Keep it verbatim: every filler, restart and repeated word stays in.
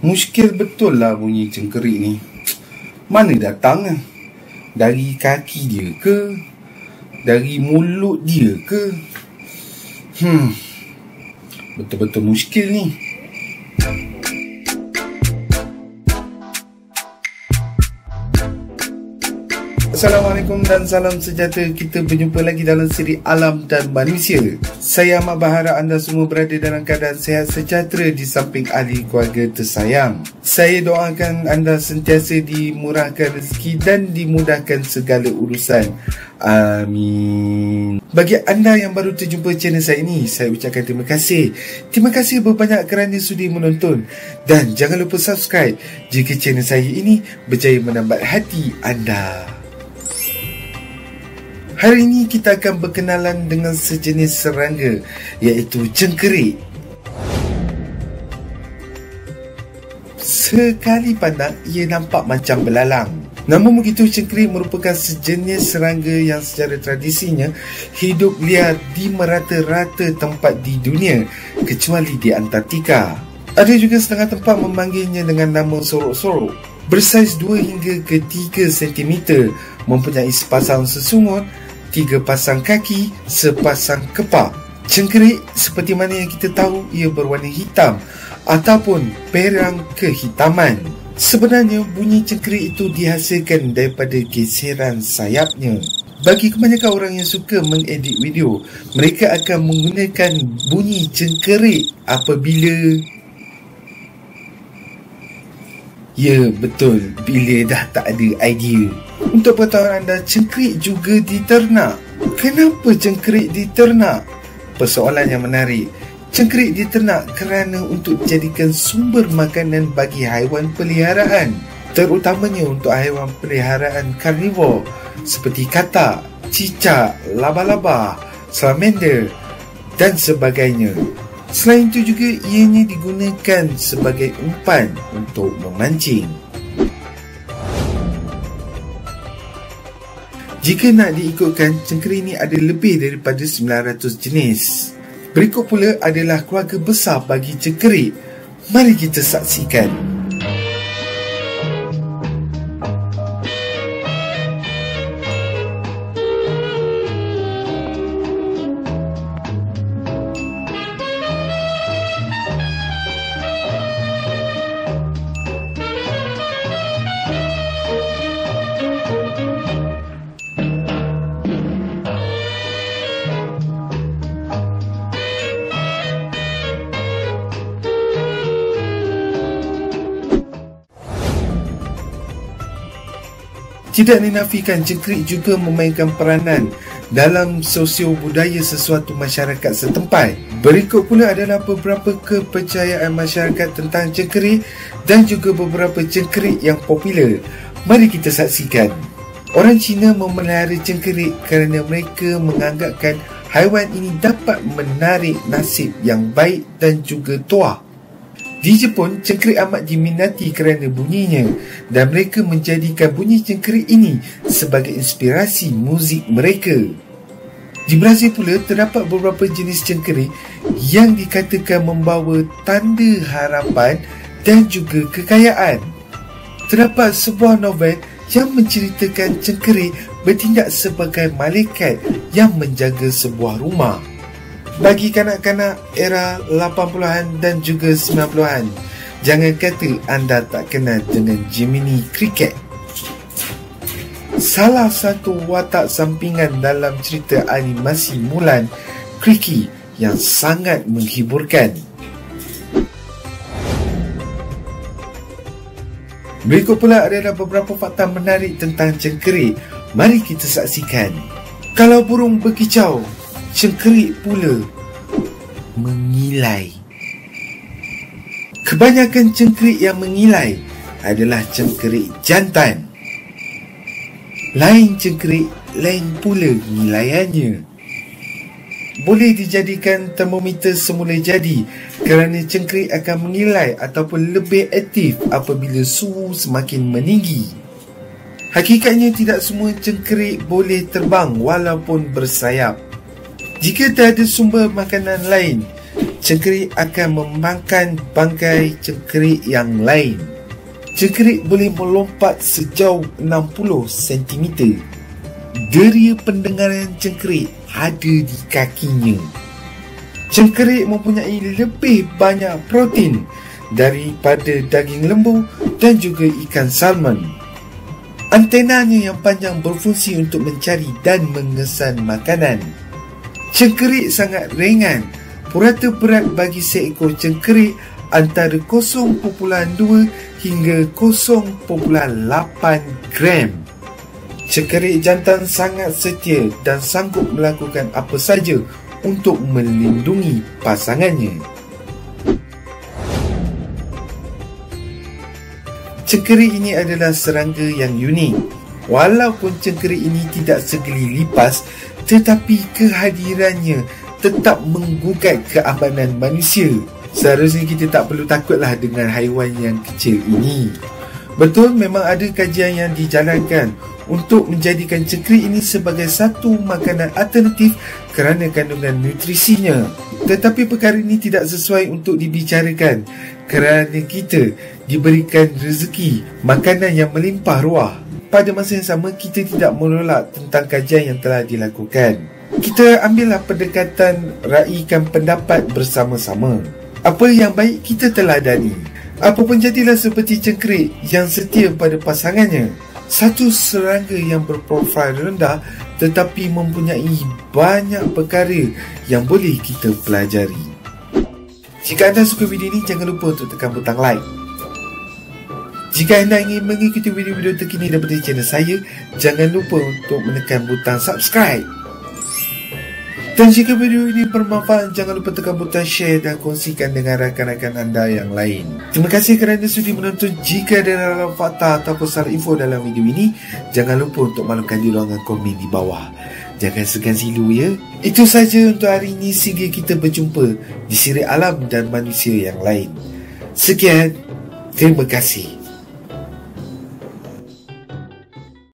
Muskil betul lah bunyi cengkerik ni. Mana datang? Dari kaki dia ke? Dari mulut dia ke? Hmm, betul-betul muskil ni. Assalamualaikum dan salam sejahtera. Kita berjumpa lagi dalam siri Alam dan Manusia. Saya amat berharap anda semua berada dalam keadaan sihat sejahtera di samping ahli keluarga tersayang. Saya doakan anda sentiasa dimurahkan rezeki dan dimudahkan segala urusan. Amin. Bagi anda yang baru terjumpa channel saya ini, saya ucapkan terima kasih. Terima kasih berbanyak kerana sudi menonton. Dan jangan lupa subscribe jika channel saya ini berjaya menambat hati anda. Hari ini kita akan berkenalan dengan sejenis serangga, iaitu cengkerik. Sekali pandang, ia nampak macam belalang. Namun begitu, cengkerik merupakan sejenis serangga yang secara tradisinya hidup liar di merata-rata tempat di dunia, kecuali di Antartika. Ada juga setengah tempat memanggilnya dengan nama sorok-sorok. Bersaiz dua hingga ke tiga sentimeter, mempunyai sepasang sesungut, tiga pasang kaki, sepasang kepak. Cengkerik seperti mana yang kita tahu, ia berwarna hitam ataupun perang kehitaman. Sebenarnya bunyi cengkerik itu dihasilkan daripada geseran sayapnya. Bagi kebanyakan orang yang suka mengedit video, mereka akan menggunakan bunyi cengkerik apabila, ya betul, bila dah tak ada idea. Untuk pengetahuan anda, cengkerik juga diternak. Kenapa cengkerik diternak? Persoalan yang menarik. Cengkerik diternak kerana untuk dijadikan sumber makanan bagi haiwan peliharaan, terutamanya untuk haiwan peliharaan karnivor seperti katak, cicak, laba-laba, salamander dan sebagainya. Selain itu juga ianya digunakan sebagai umpan untuk memancing. Jika nak diikutkan, cengkerik ini ada lebih daripada sembilan ratus jenis. Berikut pula adalah keluarga besar bagi cengkerik. Mari kita saksikan. Tidak dinafikan, cengkerik juga memainkan peranan dalam sosio budaya sesuatu masyarakat setempat. Berikut pula adalah beberapa kepercayaan masyarakat tentang cengkerik dan juga beberapa cengkerik yang popular. Mari kita saksikan. Orang Cina memelihara cengkerik kerana mereka menganggapkan haiwan ini dapat menarik nasib yang baik dan juga tuah. Di Jepun, cengkerik amat diminati kerana bunyinya dan mereka menjadikan bunyi cengkerik ini sebagai inspirasi muzik mereka. Di Brazil pula, terdapat beberapa jenis cengkerik yang dikatakan membawa tanda harapan dan juga kekayaan. Terdapat sebuah novel yang menceritakan cengkerik bertindak sebagai malaikat yang menjaga sebuah rumah. Bagi kanak-kanak era lapan puluhan dan juga sembilan puluhan, jangan kata anda tak kenal dengan Jiminy Cricket. Salah satu watak sampingan dalam cerita animasi Mulan, Cricket, yang sangat menghiburkan. Berikut pula adalah beberapa fakta menarik tentang cengkerik. Mari kita saksikan. Kalau burung berkicau, cengkerik pula mengilai. Kebanyakan cengkerik yang mengilai adalah cengkerik jantan. Lain cengkerik, lain pula ngilaiannya. Boleh dijadikan termometer semula jadi kerana cengkerik akan mengilai ataupun lebih aktif apabila suhu semakin meninggi. Hakikatnya tidak semua cengkerik boleh terbang walaupun bersayap. Jika tiada sumber makanan lain, cengkerik akan memakan bangkai cengkerik yang lain. Cengkerik boleh melompat sejauh enam puluh sentimeter. Deria pendengaran cengkerik ada di kakinya. Cengkerik mempunyai lebih banyak protein daripada daging lembu dan juga ikan salmon. Antenanya yang panjang berfungsi untuk mencari dan mengesan makanan. Cengkerik sangat ringan. Purata berat bagi seekor cengkerik antara kosong perpuluhan dua hingga kosong perpuluhan lapan gram. Cengkerik jantan sangat setia dan sanggup melakukan apa saja untuk melindungi pasangannya. Cengkerik ini adalah serangga yang unik. Walaupun cengkerik ini tidak segeli lipas, tetapi kehadirannya tetap menggugat keamanan manusia. Seharusnya kita tak perlu takutlah dengan haiwan yang kecil ini. Betul, memang ada kajian yang dijalankan untuk menjadikan cengkerik ini sebagai satu makanan alternatif kerana kandungan nutrisinya. Tetapi perkara ini tidak sesuai untuk dibicarakan kerana kita diberikan rezeki makanan yang melimpah ruah. Pada masa yang sama, kita tidak menolak tentang kajian yang telah dilakukan. Kita ambillah pendekatan raikan pendapat bersama-sama. Apa yang baik kita teladani. Apapun jadilah seperti cengkerik yang setia pada pasangannya. Satu serangga yang berprofil rendah tetapi mempunyai banyak perkara yang boleh kita pelajari. Jika anda suka video ini, jangan lupa untuk tekan butang like. Jika anda ingin mengikuti video-video terkini daripada channel saya, jangan lupa untuk menekan butang subscribe. Dan jika video ini bermanfaat, jangan lupa tekan butang share dan kongsikan dengan rakan-rakan anda yang lain. Terima kasih kerana sudi menonton. Jika ada dalam fakta atau salah info dalam video ini, jangan lupa untuk maklumkan di ruangan komen di bawah. Jangan segan silu ya. Itu saja untuk hari ini, sehingga kita berjumpa di siri alam dan manusia yang lain. Sekian, terima kasih.